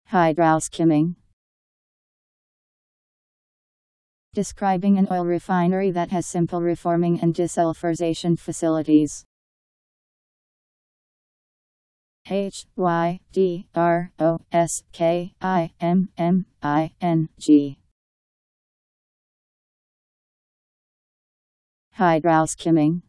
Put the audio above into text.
Hydroskimming. Describing an oil refinery that has simple reforming and desulfurization facilities. Hydroskimming. Hydroskimming.